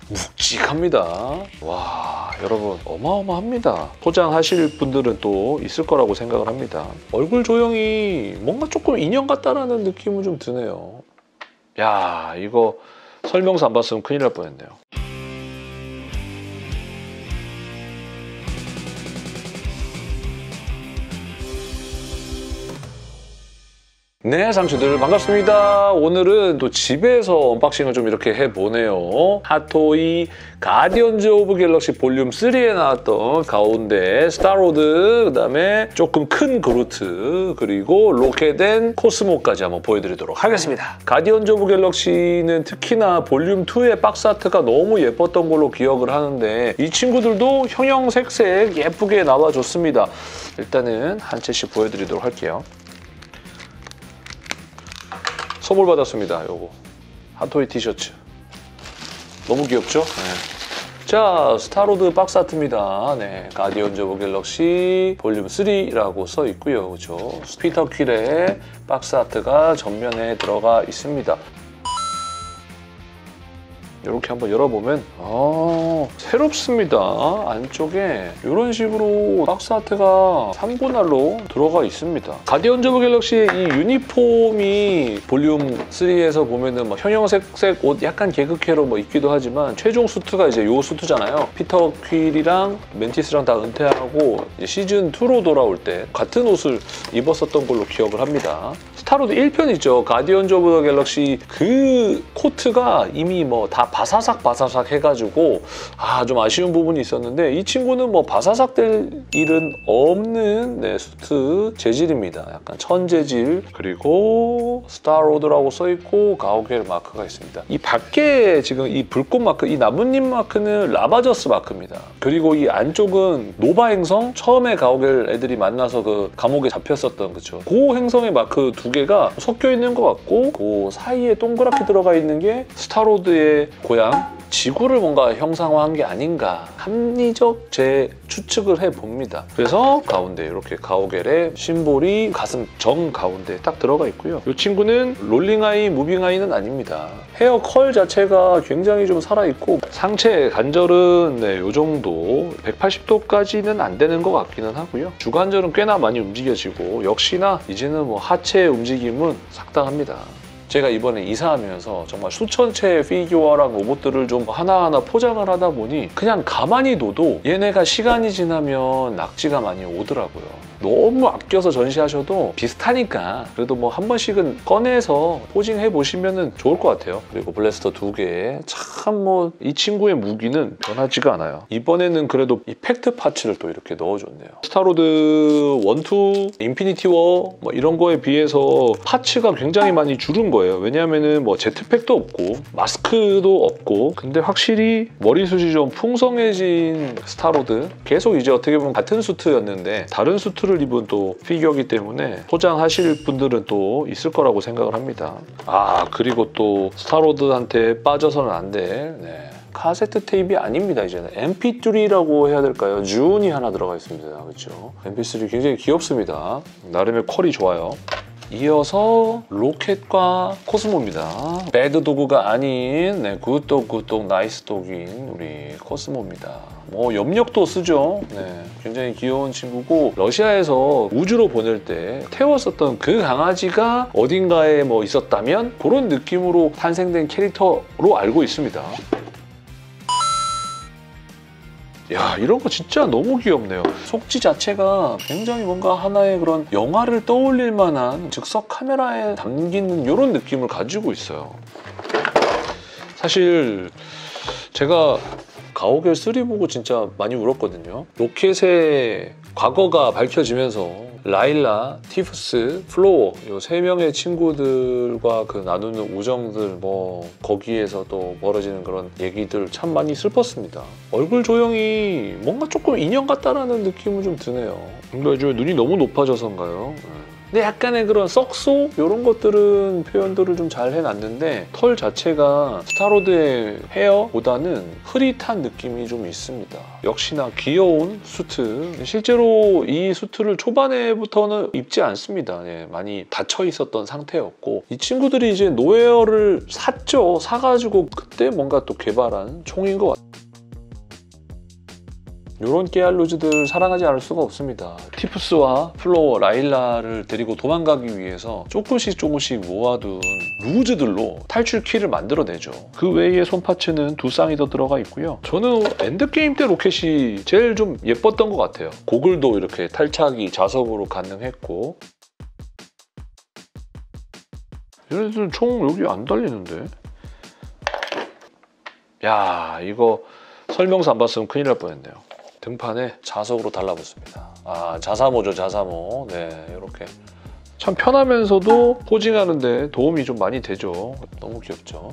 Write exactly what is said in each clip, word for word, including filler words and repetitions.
묵직합니다. 와, 여러분 어마어마합니다. 포장하실 분들은 또 있을 거라고 생각을 합니다. 얼굴 조형이 뭔가 조금 인형 같다라는 느낌은 좀 드네요. 야, 이거 설명서 안 봤으면 큰일 날 뻔했네요. 네, 상추들 반갑습니다. 오늘은 또 집에서 언박싱을 좀 이렇게 해보네요. 핫토이 가디언즈 오브 갤럭시 볼륨 쓰리에 나왔던 가운데 스타로드, 그 다음에 조금 큰 그루트, 그리고 로켓앤 코스모까지 한번 보여드리도록 하겠습니다. 가디언즈 오브 갤럭시는 특히나 볼륨 투의 박스 아트가 너무 예뻤던 걸로 기억을 하는데 이 친구들도 형형색색 예쁘게 나와줬습니다. 일단은 한 채씩 보여드리도록 할게요. 선물 받았습니다. 요거 핫토이 티셔츠 너무 귀엽죠? 네. 자, 스타로드 박스 아트입니다. 네, 가디언즈 오브 갤럭시 볼륨 쓰리라고 써 있고요. 그렇죠? 피터 퀼의 박스 아트가 전면에 들어가 있습니다. 이렇게 한번 열어보면 아, 새롭습니다. 안쪽에 이런 식으로 박스 아트가 삼 분할로 들어가 있습니다. 가디언즈 오브 갤럭시의 이 유니폼이 볼륨 쓰리에서 보면은 막 형형색색 옷 약간 개그캐로 뭐 입기도 하지만 최종 수트가 이제 요 수트잖아요. 피터 퀼이랑 멘티스랑 다 은퇴하고 이제 시즌 투로 돌아올 때 같은 옷을 입었었던 걸로 기억을 합니다. 스타로드 일 편이죠. 가디언즈 오브 갤럭시 그 코트가 이미 뭐 다 바사삭 바사삭 해가지고 아, 좀 아쉬운 부분이 있었는데 이 친구는 뭐 바사삭 될 일은 없는 네, 수트 재질입니다. 약간 천 재질. 그리고 스타로드라고 써있고 가오갤 마크가 있습니다. 이 밖에 지금 이 불꽃 마크, 이 나뭇잎 마크는 라바저스 마크입니다. 그리고 이 안쪽은 노바 행성, 처음에 가오갤 애들이 만나서 그 감옥에 잡혔었던 그쵸. 그 행성의 마크 두 개가 섞여 있는 것 같고 그 사이에 동그랗게 들어가 있는 게 스타로드의 고향 지구를 뭔가 형상화한 게 아닌가 합리적 제 추측을 해봅니다. 그래서 가운데 이렇게 가오갤의 심볼이 가슴 정 가운데 딱 들어가 있고요. 이 친구는 롤링아이, 무빙아이는 아닙니다. 헤어 컬 자체가 굉장히 좀 살아있고 상체 관절은 네, 이 정도 백팔십 도까지는 안 되는 것 같기는 하고요. 주관절은 꽤나 많이 움직여지고 역시나 이제는 뭐 하체 움직임은 삭당합니다. 제가 이번에 이사하면서 정말 수천 채의 피규어랑 로봇들을 좀 하나하나 포장을 하다 보니 그냥 가만히 둬도 얘네가 시간이 지나면 낙지가 많이 오더라고요. 너무 아껴서 전시하셔도 비슷하니까 그래도 뭐 한 번씩은 꺼내서 포징해 보시면 좋을 것 같아요. 그리고 블래스터 두 개 참 뭐 이 친구의 무기는 변하지가 않아요. 이번에는 그래도 이펙트 파츠를 또 이렇게 넣어줬네요. 스타로드 원, 투, 인피니티 워 뭐 이런 거에 비해서 파츠가 굉장히 많이 줄은 거예요. 왜냐하면은 뭐 제트팩도 없고 마스크도 없고 근데 확실히 머리숱이 좀 풍성해진 스타로드 계속 이제 어떻게 보면 같은 수트였는데 다른 수트를 입은 또 피규어이기 때문에 소장하실 분들은 또 있을 거라고 생각을 합니다. 아, 그리고 또 스타로드한테 빠져서는 안 될 네. 카세트 테이프가 아닙니다. 이제는 엠피 쓰리라고 해야 될까요? 준 하나 들어가 있습니다. 그렇죠? 엠피 쓰리 굉장히 귀엽습니다. 나름의 퀄이 좋아요. 이어서 로켓과 코스모입니다. 배드 도그가 아닌 네, 굿독 굿독 나이스 독인 우리 코스모입니다. 뭐 염력도 쓰죠. 네, 굉장히 귀여운 친구고 러시아에서 우주로 보낼 때 태웠었던 그 강아지가 어딘가에 뭐 있었다면 그런 느낌으로 탄생된 캐릭터로 알고 있습니다. 야, 이런 거 진짜 너무 귀엽네요. 속지 자체가 굉장히 뭔가 하나의 그런 영화를 떠올릴 만한 즉석 카메라에 담기는 이런 느낌을 가지고 있어요. 사실 제가 가오갤 쓰리 보고 진짜 많이 울었거든요. 로켓의 과거가 밝혀지면서 라일라, 티프스, 플로어 이 세 명의 친구들과 그 나누는 우정들 뭐 거기에서 또 벌어지는 그런 얘기들 참 많이 슬펐습니다. 얼굴 조형이 뭔가 조금 인형 같다라는 느낌은 좀 드네요. 근데 요즘 눈이 너무 높아져서인가요? 근데 약간의 그런 썩소? 이런 것들은 표현들을 좀 잘 해놨는데 털 자체가 스타로드의 헤어보다는 흐릿한 느낌이 좀 있습니다. 역시나 귀여운 수트. 실제로 이 수트를 초반에부터는 입지 않습니다. 예, 많이 닫혀 있었던 상태였고 이 친구들이 이제 노웨어를 샀죠. 사가지고 그때 뭔가 또 개발한 총인 것 같아요. 이런 깨알루즈들 사랑하지 않을 수가 없습니다. 티프스와 플로어, 라일라를 데리고 도망가기 위해서 조금씩 조금씩 모아둔 루즈들로 탈출 키를 만들어내죠. 그 외에 손파츠는 두 쌍이 더 들어가 있고요. 저는 엔드게임 때 로켓이 제일 좀 예뻤던 것 같아요. 고글도 이렇게 탈착이 자석으로 가능했고 얘네들은 총 여기 안 달리는데? 야, 이거 설명서 안 봤으면 큰일 날 뻔했네요. 등판에 자석으로 달라붙습니다. 아, 자사모죠, 자사모. 네, 이렇게. 참 편하면서도 포징하는데 도움이 좀 많이 되죠. 너무 귀엽죠.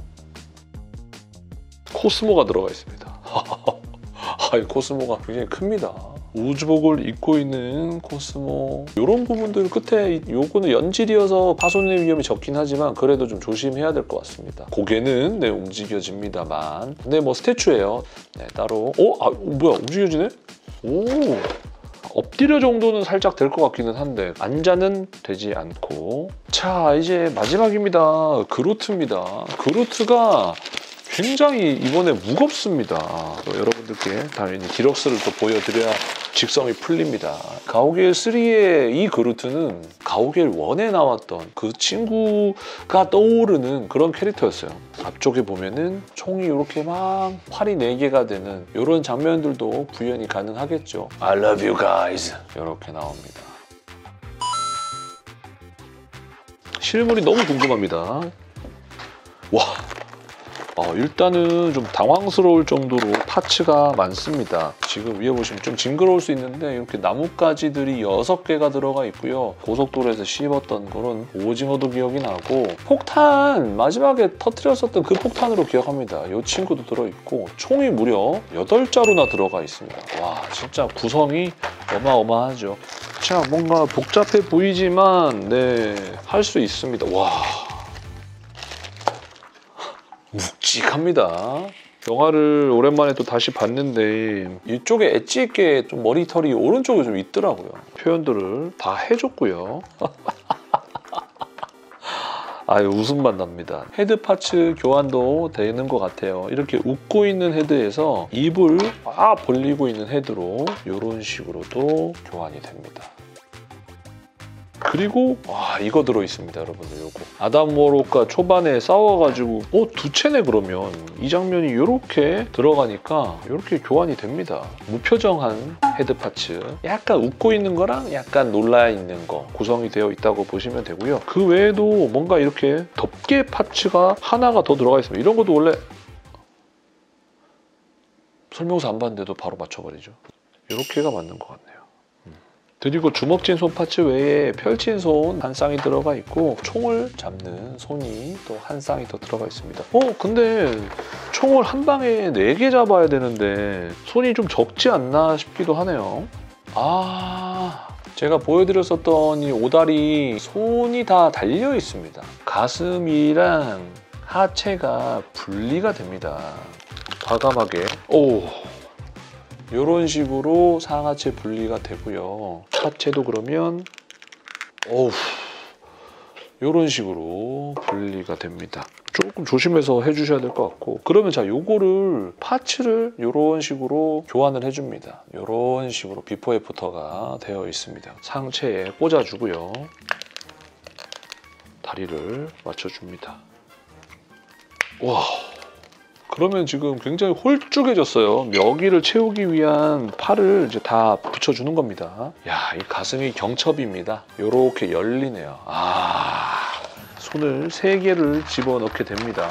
코스모가 들어가 있습니다. 아, 이 코스모가 굉장히 큽니다. 우주복을 입고 있는 코스모. 이런 부분들 끝에 요거는 연질이어서 파손의 위험이 적긴 하지만 그래도 좀 조심해야 될 것 같습니다. 고개는 네, 움직여집니다만. 근데 뭐 스태츄예요. 네, 따로. 어? 아, 뭐야? 움직여지네? 오! 엎드려 정도는 살짝 될 것 같기는 한데 앉아는 되지 않고. 자, 이제 마지막입니다. 그루트입니다. 그루트가 굉장히 이번에 무겁습니다. 여러분들께 당연히 디럭스를 또 보여드려야 직성이 풀립니다. 가오갤 쓰리의 이 그루트는 가오갤 원에 나왔던 그 친구가 떠오르는 그런 캐릭터였어요. 앞쪽에 보면은 총이 이렇게 막 활이 네 개가 되는 이런 장면들도 구현이 가능하겠죠. I love you guys 이렇게 나옵니다. 실물이 너무 궁금합니다. 와! 어, 일단은 좀 당황스러울 정도로 파츠가 많습니다. 지금 위에 보시면 좀 징그러울 수 있는데 이렇게 나뭇가지들이 여섯 개가 들어가 있고요. 고속도로에서 씹었던 그런 오징어도 기억이 나고 폭탄! 마지막에 터뜨렸었던 그 폭탄으로 기억합니다. 이 친구도 들어있고 총이 무려 여덟 자루나 들어가 있습니다. 와, 진짜 구성이 어마어마하죠. 자, 뭔가 복잡해 보이지만 네, 할 수 있습니다. 와. 묵직합니다. 영화를 오랜만에 또 다시 봤는데 이쪽에 엣지 있게 좀 머리털이 오른쪽에 좀 있더라고요. 표현들을 다 해줬고요. 아유, 웃음만 납니다. 헤드 파츠 교환도 되는 것 같아요. 이렇게 웃고 있는 헤드에서 입을 막 벌리고 있는 헤드로 이런 식으로도 교환이 됩니다. 그리고 와, 이거 들어있습니다, 여러분들. 요거 아담 워록과 초반에 싸워가지고 어? 두 채네 그러면. 이 장면이 이렇게 들어가니까 이렇게 교환이 됩니다. 무표정한 헤드 파츠, 약간 웃고 있는 거랑 약간 놀라 있는 거 구성이 되어 있다고 보시면 되고요. 그 외에도 뭔가 이렇게 덮개 파츠가 하나가 더 들어가 있습니다. 이런 것도 원래 설명서 안 봤는데도 바로 맞춰버리죠. 이렇게가 맞는 것 같네요. 그리고 주먹진 손 파츠 외에 펼친 손 한 쌍이 들어가 있고 총을 잡는 손이 또 한 쌍이 더 들어가 있습니다. 어, 근데 총을 한 방에 네 개 잡아야 되는데 손이 좀 적지 않나 싶기도 하네요. 아, 제가 보여드렸었던 이 오다리 손이 다 달려 있습니다. 가슴이랑 하체가 분리가 됩니다. 과감하게. 오. 이런 식으로 상하체 분리가 되고요. 하체도 그러면 어우, 이런 식으로 분리가 됩니다. 조금 조심해서 해주셔야 될 것 같고. 그러면 자, 요거를 파츠를 이런 식으로 교환을 해줍니다. 이런 식으로 비포 애프터가 되어 있습니다. 상체에 꽂아주고요. 다리를 맞춰줍니다. 와. 그러면 지금 굉장히 홀쭉해졌어요. 여기를 채우기 위한 팔을 이제 다 붙여주는 겁니다. 야, 이 가슴이 경첩입니다. 이렇게 열리네요. 아, 손을 세 개를 집어넣게 됩니다.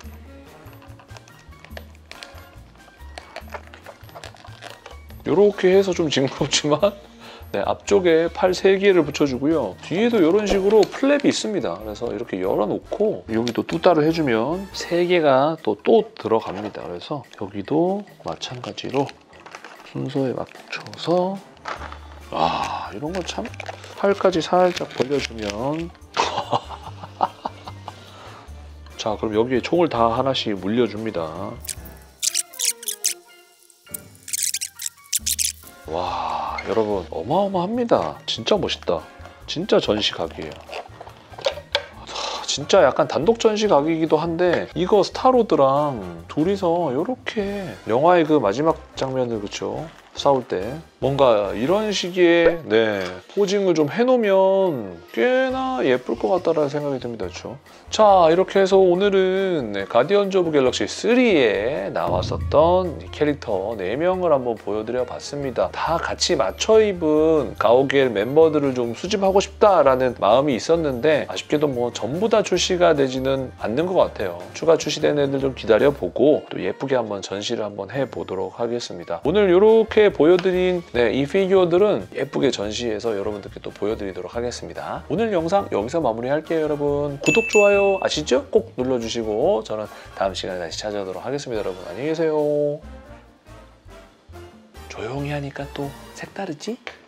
이렇게 해서 좀 징그럽지만 네, 앞쪽에 팔 세 개를 붙여주고요. 뒤에도 이런 식으로 플랩이 있습니다. 그래서 이렇게 열어놓고 여기도 뚜따를 해주면 세 개가 또, 또 들어갑니다. 그래서 여기도 마찬가지로 순서에 맞춰서 아, 이런 거 참 팔까지 살짝 벌려주면 자, 그럼 여기에 총을 다 하나씩 물려줍니다. 와, 여러분 어마어마합니다. 진짜 멋있다. 진짜 전시각이에요. 진짜 약간 단독 전시각이기도 한데 이거 스타로드랑 둘이서 이렇게 영화의 그 마지막 장면을 그쵸? 싸울 때 뭔가 이런 식의 네, 포징을 좀 해놓으면 꽤나 예쁠 것 같다라는 생각이 듭니다. 그렇죠? 자, 이렇게 해서 오늘은 네, 가디언즈 오브 갤럭시 쓰리에 나왔었던 캐릭터 네 명을 한번 보여드려 봤습니다. 다 같이 맞춰 입은 가오갤 멤버들을 좀 수집하고 싶다라는 마음이 있었는데 아쉽게도 뭐 전부 다 출시가 되지는 않는 것 같아요. 추가 출시된 애들 좀 기다려보고 또 예쁘게 한번 전시를 한번 해보도록 하겠습니다. 오늘 이렇게 보여드린 네, 이 피규어들은 예쁘게 전시해서 여러분들께 또 보여드리도록 하겠습니다. 오늘 영상 여기서 마무리할게요, 여러분. 구독, 좋아요 아시죠? 꼭 눌러주시고 저는 다음 시간에 다시 찾아오도록 하겠습니다. 여러분 안녕히 계세요. 조용히 하니까 또 색다르지?